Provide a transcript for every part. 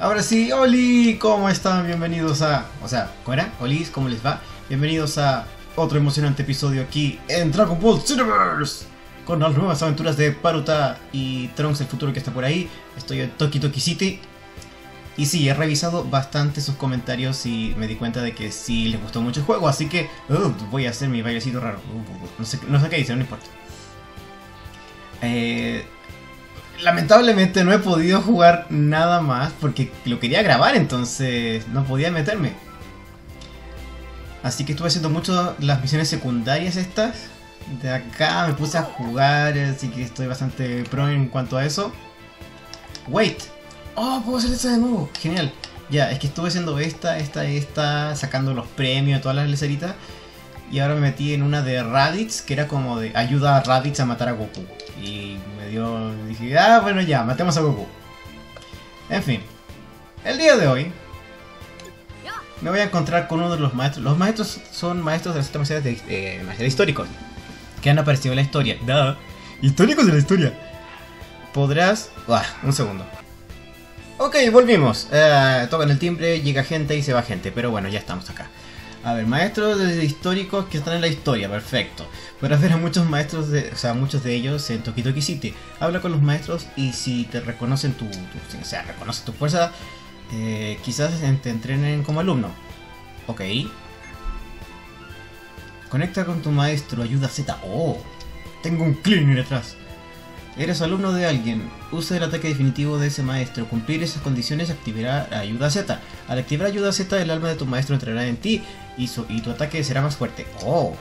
Ahora sí, Oli, ¿cómo están? Bienvenidos a... ¿cómo era? Olis, ¿cómo les va? Bienvenidos a otro emocionante episodio aquí en Dragon Ball Xenoverse con las nuevas aventuras de Paruta y Trunks, el futuro que está por ahí. Estoy en Toki Toki City. Y sí, he revisado bastante sus comentarios y me di cuenta de que sí les gustó mucho el juego. Así que voy a hacer mi bailecito raro. No sé qué dice, no importa. Lamentablemente no he podido jugar nada más porque lo quería grabar, entonces no podía meterme. Así que estuve haciendo mucho las misiones secundarias estas. De acá me puse a jugar, así que estoy bastante pro en cuanto a eso. Wait. Oh, puedo hacer esta de nuevo. Genial. Ya, es que estuve haciendo esta, sacando los premios, todas las leceritas. Y ahora me metí en una de Raditz, que era como de ayuda a Raditz a matar a Goku. Y me dio... dije, bueno ya, matemos a Goku. En fin. El día de hoy me voy a encontrar con uno de los maestros. Los maestros son maestros de las sistemas de históricos que han aparecido en la historia. ¡Duh! Históricos de la historia. Podrás... un segundo. Ok, volvimos. Tocan el timbre, llega gente y se va gente. Pero bueno, ya estamos acá. A ver, maestros históricos que están en la historia, perfecto. Podrás ver a muchos maestros, muchos de ellos en Toki Toki City. Habla con los maestros y si te reconocen reconocen tu fuerza, quizás te entrenen como alumno. Ok. Conecta con tu maestro, ayuda Z. Oh, tengo un cleaner detrás. Eres alumno de alguien, usa el ataque definitivo de ese maestro. Cumplir esas condiciones activará ayuda Z. Al activar ayuda Z, el alma de tu maestro entrará en ti y tu ataque será más fuerte. Oh,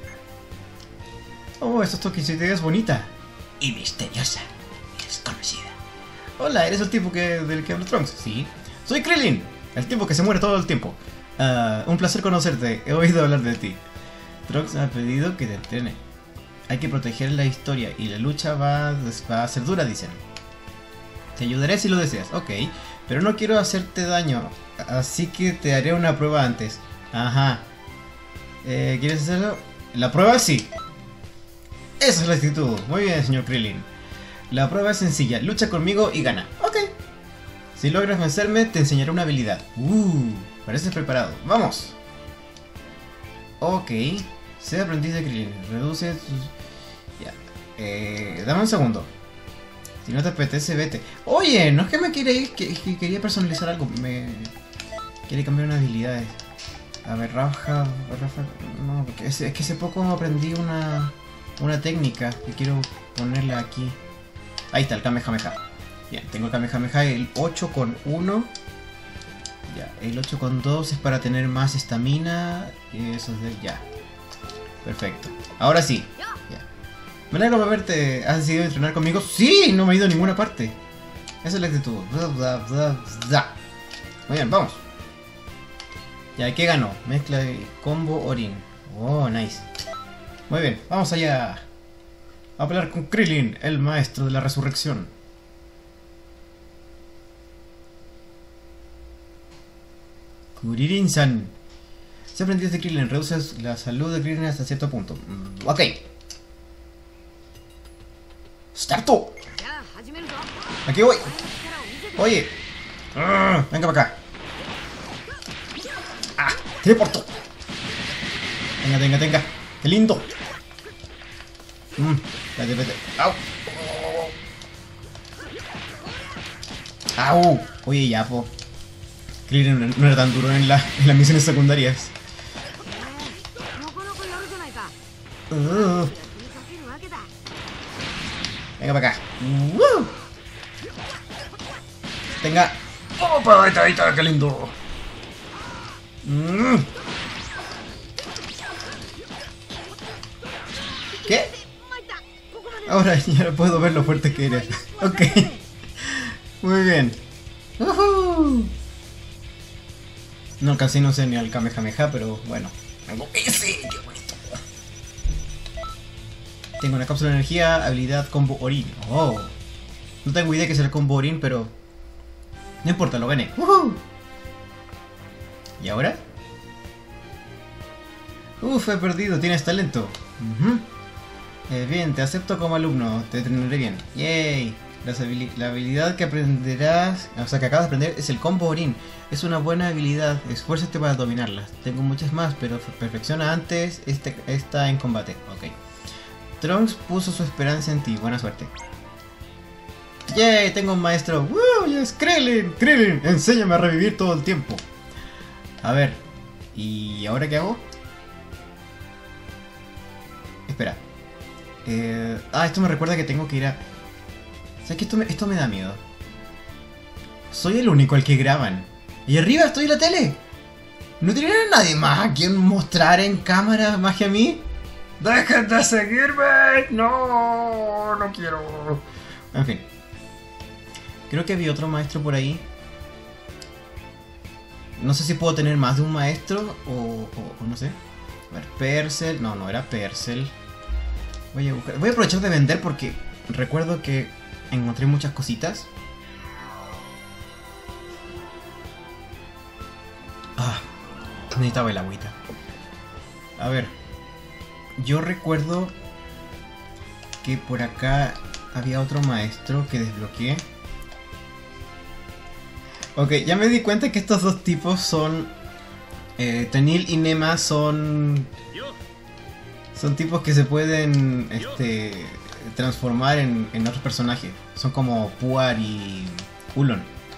esta Toki City es bonita y misteriosa y desconocida. Hola, ¿eres el tipo del que habla Trunks? Sí. Soy Krillin, el tipo que se muere todo el tiempo. Un placer conocerte, he oído hablar de ti. Trunks me ha pedido que te entrene. Hay que proteger la historia y la lucha va a ser dura, dicen. Te ayudaré si lo deseas, ok. Pero no quiero hacerte daño, así que te haré una prueba antes. Ajá. ¿Quieres hacerlo? La prueba sí. Esa es la actitud. Muy bien, señor Krillin. La prueba es sencilla. Lucha conmigo y gana. Ok. Si logras vencerme, te enseñaré una habilidad. Pareces preparado. ¡Vamos! Ok. Sé aprendiz de Krillin. Reduce tus... Ya. Dame un segundo. Si no te apetece, vete. Oye, no es que me quiere ir, que quería personalizar algo. Me quiere cambiar unas habilidades. A ver, Rafa. No, porque es que hace poco aprendí una técnica que quiero ponerle aquí. Ahí está, el Kamehameha. Bien, tengo el Kamehameha, el 8 con 1. Ya, el 8 con 2 es para tener más estamina. Eso es de... ya. Perfecto. Ahora sí. Ya. Me alegro de verte. ¿Has decidido entrenar conmigo? ¡Sí! No me he ido a ninguna parte. Esa es la actitud. Muy bien, vamos. Ya, ¿qué ganó? Mezcla de combo Orin. Oh, nice. Muy bien, vamos allá. A pelear con Krillin, el maestro de la resurrección. Kuririn-san. Si aprendiz de Krillin, reduces la salud de Krillin hasta cierto punto. Ok. ¡Starto! Aquí voy. Oye. Venga para acá. Teleporto. Venga. Qué lindo. Vete. Au. Oye, ya, po. Krillin no era tan duro en las misiones secundarias. Venga para acá. Tenga. ¡Opa! Ahí está, qué lindo. ¿Qué? Ahora ya puedo ver lo fuerte que eres. Ok. Muy bien. No alcancé, no sé ni al Kamehameha, pero bueno. Tengo ese. Qué bonito. Tengo una cápsula de energía, habilidad combo Orin. Oh. No tengo idea qué es el combo Orin, pero... no importa, lo gané. ¿Y ahora? He perdido, tienes talento. Bien, te acepto como alumno, te entrenaré bien. Yay. La habilidad que aprenderás, o sea, que acabas de aprender es el combo Orin. Es una buena habilidad, esfuérzate para dominarla. Tengo muchas más, pero perfecciona antes esta en combate. Ok. Trunks puso su esperanza en ti, buena suerte. ¡Yay! Tengo un maestro. ¡Woo! ¡Yes! ¡Krillin! ¡Krillin! Enséñame a revivir todo el tiempo. A ver, ¿y ahora qué hago? Espera. Esto me recuerda que tengo que ir a... ¿Sabes qué? Esto me da miedo. Soy el único al que graban. Y arriba estoy en la tele. ¿No tienen a nadie más a quien mostrar en cámara más que a mí? ¡Dejen de seguirme! ¡No! No quiero. En fin. Creo que había otro maestro por ahí. No sé si puedo tener más de un maestro o no sé. A ver, Percel. No, no era Percel. Voy a buscar. Voy a aprovechar de vender porque recuerdo que encontré muchas cositas. Necesitaba el agüita. A ver. Yo recuerdo que por acá había otro maestro que desbloqueé. Ok, ya me di cuenta que estos dos tipos son... Tenil y Nema son tipos que se pueden transformar en otros personajes. Son como Puar y Ulon.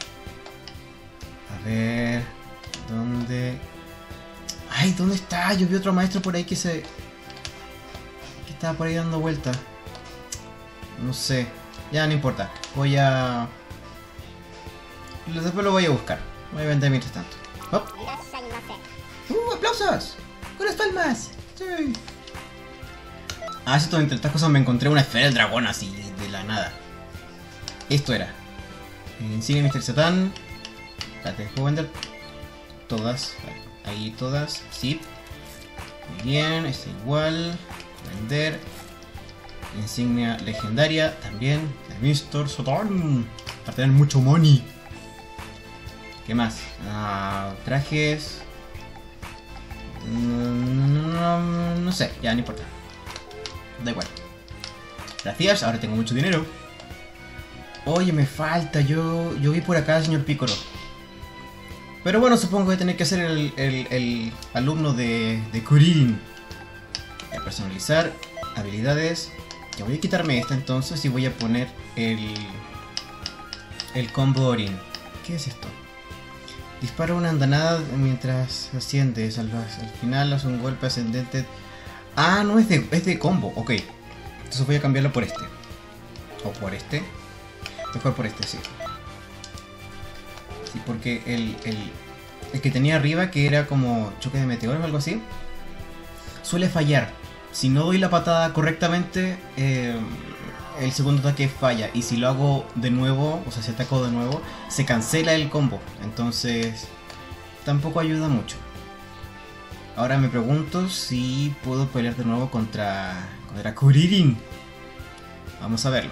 A ver... ¿Dónde? ¡Ay! ¿Dónde está? Yo vi otro maestro por ahí que estaba por ahí dando vueltas. No sé. Ya no importa. Voy a... Después lo voy a buscar. Voy a vender mientras tanto. ¡Hop! ¡Aplausos! ¡Con las palmas! ¡Sí! Entre estas cosas me encontré una esfera del dragón así, de la nada. Esto era. Insignia Mr. Satan. Espérate, ¿puedo vender? Todas. Ahí todas. Sí. Muy bien, está igual. Vender. Insignia legendaria también. De Mr. Satan. Para tener mucho money. ¿Qué más? Trajes. No sé, ya no importa. Da igual. Gracias, ahora tengo mucho dinero. Oye, me falta. Yo vi por acá al señor Piccolo. Pero bueno, supongo que voy a tener que ser el alumno de Krillin. Personalizar. Habilidades. Ya voy a quitarme esta entonces y voy a poner el combo Orin. ¿Qué es esto? Dispara una andanada mientras asciendes. Al final haz un golpe ascendente. No, es de combo. Ok. Entonces voy a cambiarlo por este. O por este. Mejor por este, sí. Sí, porque el que tenía arriba, que era como choque de meteoros o algo así, suele fallar. Si no doy la patada correctamente, el segundo ataque falla. Y si lo hago de nuevo, o sea, si ataco de nuevo, se cancela el combo. Entonces, tampoco ayuda mucho. Ahora me pregunto si puedo pelear de nuevo contra Krillin. Vamos a verlo.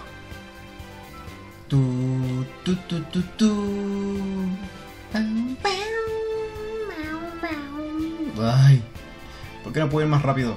Ay, ¿por qué no puedo ir más rápido?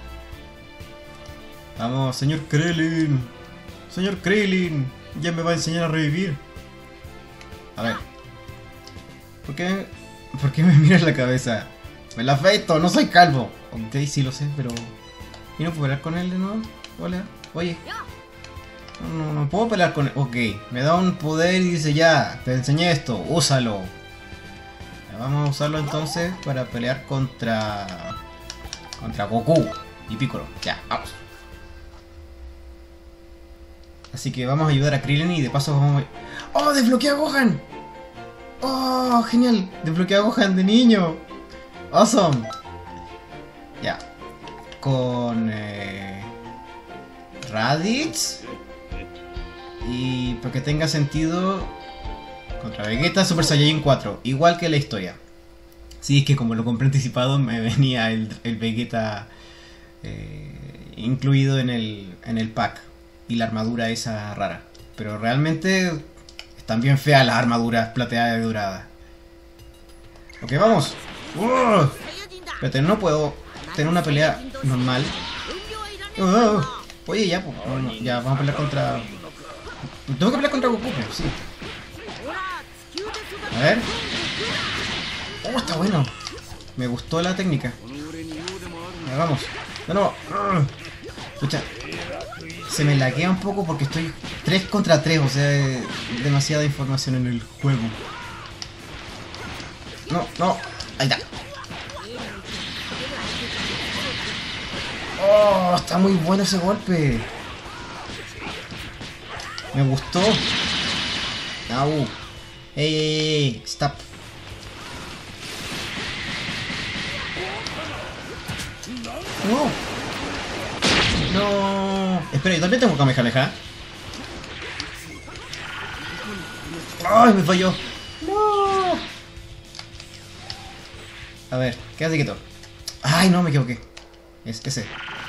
Vamos, señor Krillin. Señor Krillin, ya me va a enseñar a revivir. A ver. ¿Por qué me miras la cabeza? Me la afeito, no soy calvo. Ok, sí lo sé, pero... ¿Y no puedo pelear con él de nuevo? Hola. Oye. No puedo pelear con él. Ok, me da un poder y dice ya, te enseñé esto, úsalo. Vamos a usarlo entonces para pelear contra Goku y Piccolo. Ya, vamos. Así que vamos a ayudar a Krillin y de paso vamos a... ¡Oh, desbloquea a Gohan! ¡Oh, genial! Desbloquea a Gohan de niño. ¡Awesome! Ya. Con... Raditz. Y para que tenga sentido... Contra Vegeta Super Saiyajin 4. Igual que la historia. Sí, es que como lo compré anticipado me venía el Vegeta incluido en el pack. Y la armadura esa rara. Pero realmente están bien feas las armaduras plateadas y doradas. Ok, vamos. Espérate, no puedo tener una pelea normal. Oye, ya, pues, ya vamos a pelear contra Tengo que pelear contra Goku, sí. A ver. Oh, está bueno. Me gustó la técnica. Ya, vamos. De nuevo. Escucha. Se me laguea un poco porque estoy 3 contra 3, o sea, demasiada información en el juego. No, no. Ahí está. Oh, está muy bueno ese golpe. Me gustó. Au. Ey, stop. No. No. Espera, yo también tengo Kamehameha. ¡Ay, me falló! ¡No! A ver, quédate quieto. ¡Ay, no, me equivoqué! Es ese.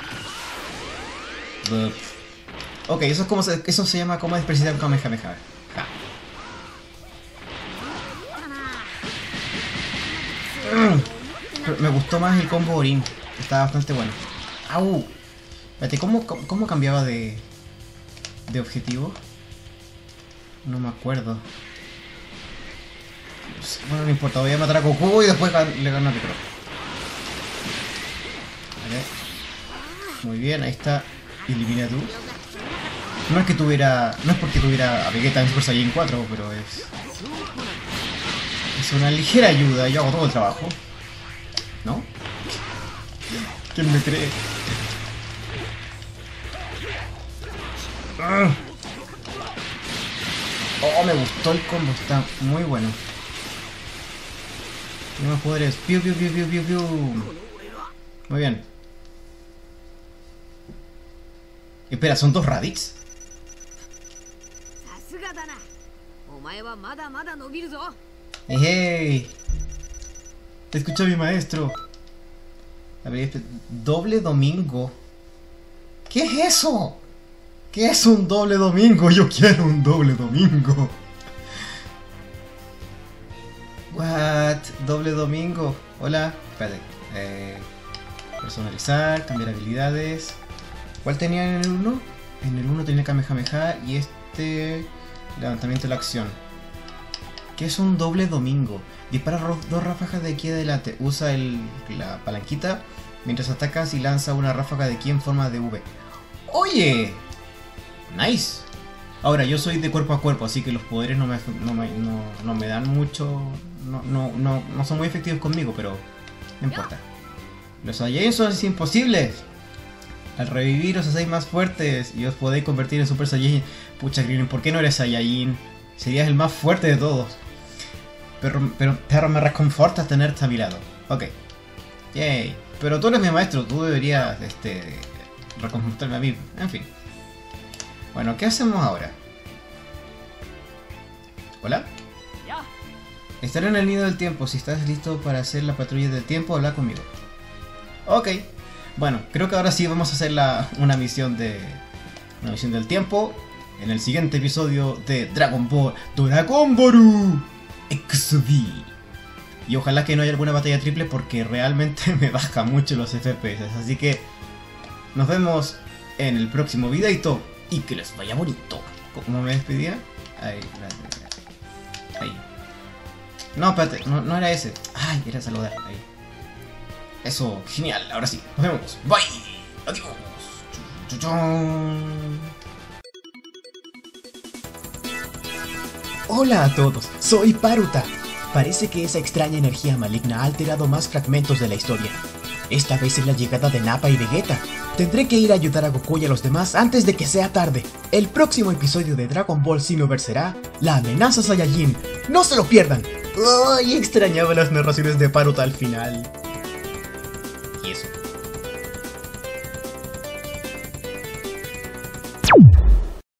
Ok, eso es como eso se llama como despreciar un Kamehameha. Ja. Pero me gustó más el combo Orin. Estaba bastante bueno. ¡Au! Espérate, ¿cómo cambiaba de objetivo? No me acuerdo. Bueno, no importa, voy a matar a Goku y después le gano a Piccolo. Vale. Muy bien, ahí está. Elimina tú. No es porque tuviera a Vegeta en Super Saiyan 4, pero es una ligera ayuda. Yo hago todo el trabajo. ¿No? ¿Quién me cree? Oh, me gustó el combo, está muy bueno. Tenemos poderes. Piu, piu, piu, piu, piu, piu. Muy bien. Espera, ¿son 2 Raditz? ¡Hey! Te escucho mi maestro. A ver, doble domingo. ¿Qué es eso? ¿Qué es un doble domingo? Yo quiero un doble domingo. What? Doble domingo. Hola. Espérate. Personalizar, cambiar habilidades. ¿Cuál tenía en el 1? En el 1 tenía Kamehameha y este... levantamiento de la acción. ¿Qué es un doble domingo? Dispara 2 ráfagas de ki adelante. Usa la palanquita mientras atacas y lanza una ráfaga de ki en forma de V. ¡Oye! Nice. Ahora, yo soy de cuerpo a cuerpo, así que los poderes no me dan mucho... No son muy efectivos conmigo, pero... no importa. Los Saiyajin son imposibles. Al revivir os hacéis más fuertes y os podéis convertir en Super Saiyajin. Pucha, Krillin, ¿por qué no eres Saiyajin? Serías el más fuerte de todos. Pero me reconforta tenerte a mi lado. Ok. Yay. Pero tú eres mi maestro, tú deberías reconfortarme a mí. En fin. Bueno, ¿qué hacemos ahora? ¿Hola? Estaré en el nido del tiempo. Si estás listo para hacer la patrulla del tiempo, habla conmigo. Ok. Bueno, creo que ahora sí vamos a hacer una misión del tiempo en el siguiente episodio de Dragon Ball Dragon Boru XV. Y ojalá que no haya alguna batalla triple porque realmente me baja mucho los FPS. Así que nos vemos en el próximo videito y que les vaya bonito. ¿Cómo me despedía? Ahí. No, espérate, no era ese. Ay, era saludar. Ahí. Eso, genial. Ahora sí, nos vemos. Bye. Adiós. Hola a todos, soy Paruta. Parece que esa extraña energía maligna ha alterado más fragmentos de la historia. Esta vez es la llegada de Nappa y Vegeta. Tendré que ir a ayudar a Goku y a los demás antes de que sea tarde. El próximo episodio de Dragon Ball Xenoverse será La amenaza Saiyajin. ¡No se lo pierdan! ¡Ay! Extrañaba las narraciones de Paruta al final.